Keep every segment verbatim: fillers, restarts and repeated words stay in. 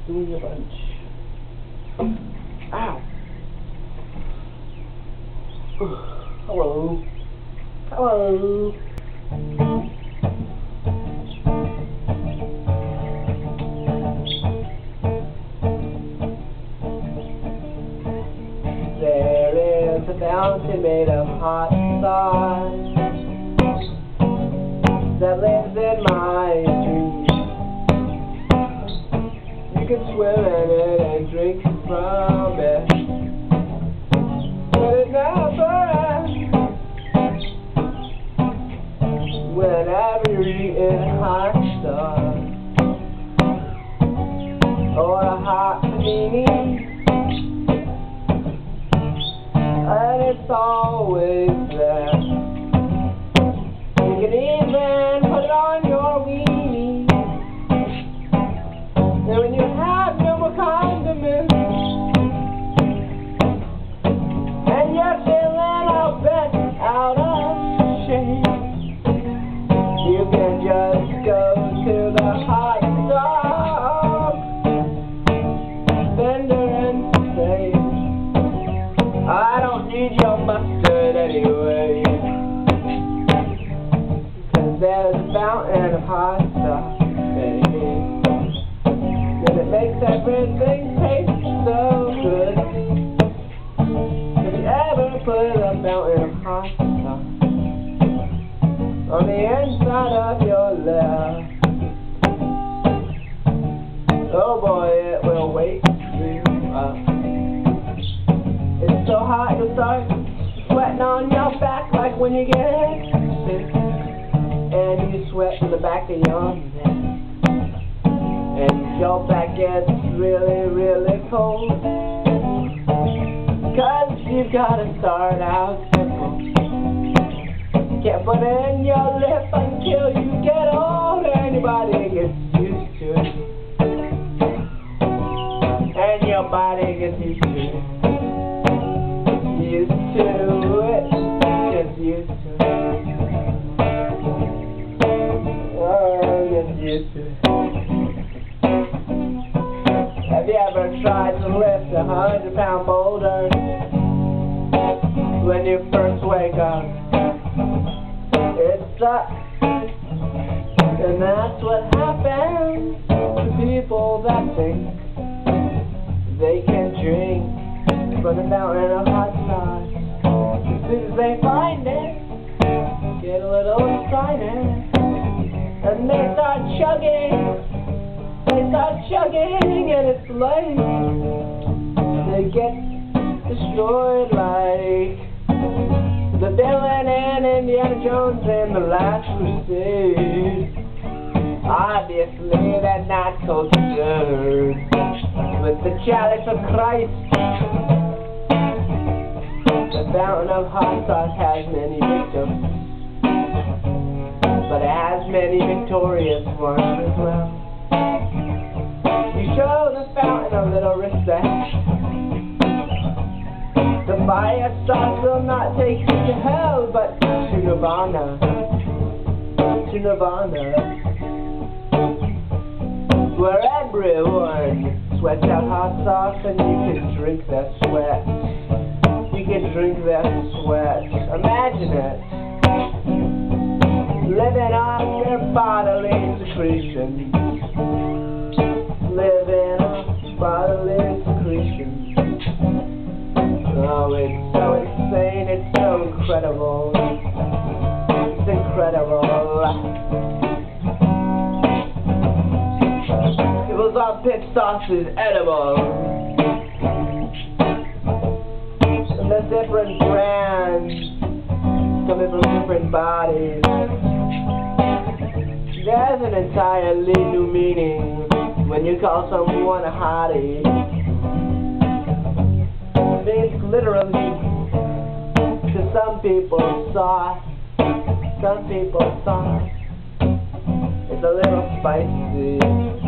doing a bunch. Ow. Hello. Hello. There is a fountain made of hot sauce that lives in my dreams. You can swim in it and drink from it, but it never ends. Whenever you're eating hot sauce or a hot pannini, and it's always there. You can even put it on your weenie. And when you have no more condiments, and you're feeling all bent out of shape, you can just go to the hot dog vendor and say, I don't need your mustard anyway, 'cause there's a fountain of hot sauce, baby, and it makes everything taste so good. Have you ever put a fountain of hot sauce on the inside of your lip? Oh boy, it will wake you up. It's so hot you start sweating on your back like when you get sick, and you sweat to the back of your neck, and your back gets really, really cold, 'cause you've got to start out simple. Can't put it in your lip until you get old, anybody gets used to it, and your body gets used to it. Used to it, just used to it. Oh, just used to it. Have you ever tried to lift a hundred pound boulder when you first wake up? It sucks, and that's what happens to people that think they can drink from the fountain of hot sauce. As soon as they find it, get a little excited, and they start chugging, they start chugging, and it's late. They get destroyed like the villain in Indiana Jones in The Last Crusade. Obviously, they're not cultured with the chalice of Christ. The fountain of hot sauce has many victims, but it has many victorious ones as well. You show the fountain a little respect, the fire sauce will not take you to hell, but to Nirvana, to Nirvana, where everyone sweats out hot sauce and you can drink their sweat. You can drink their sweat. Imagine it. Living off your bodily secretions. Living off bodily secretions. Oh, it's so insane, it's so incredible. It's incredible. People's armpit sauce is edible. And the different brands coming from different bodies. There's an entirely new meaning when you call someone a hottie. It's literally, to some people, sauce. Some people, sauce. It's a little spicy.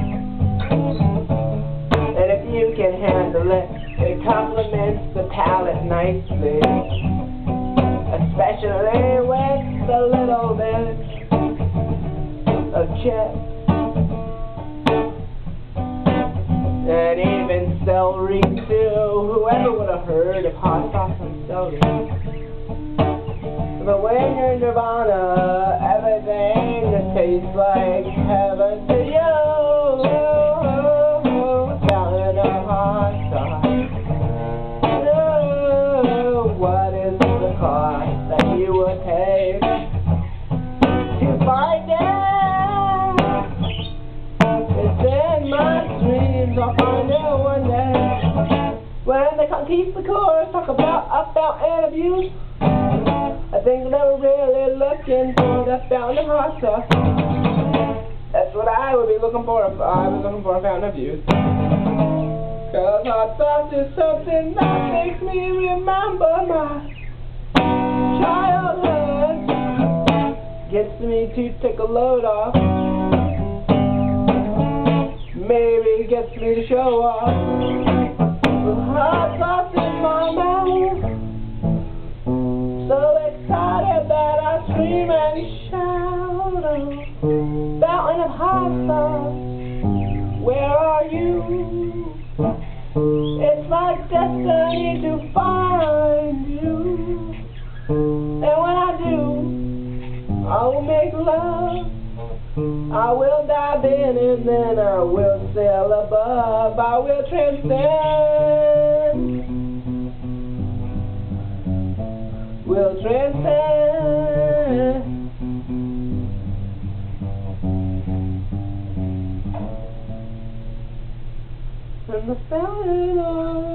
And if you can handle it, it complements the palate nicely. Especially with a little bit of chip. celery too. Whoever would have heard of hot sauce and celery? But when you're in Nirvana, everything just tastes like heaven to you. Fountain of hot sauce. Oh, what is the cost that you would take to find out? It's in my dreams, I'll find out one day. When they keep the chorus, talk about up, out, and abuse. I think they were really looking for the fountain of hot sauce. That's what I would be looking for if I was looking for a fountain of youth. Cause hot sauce is something that makes me remember my childhood. Gets me to take a load off. Maybe gets me to show off. With hot sauce in my mouth. So excited that I scream and shout. Oh, fountain of hot sauce, where are you? It's my destiny to find you. And when I do, I will make love. I will dive in and then I will sail above. I will transcend. Will transcend. And the fountain of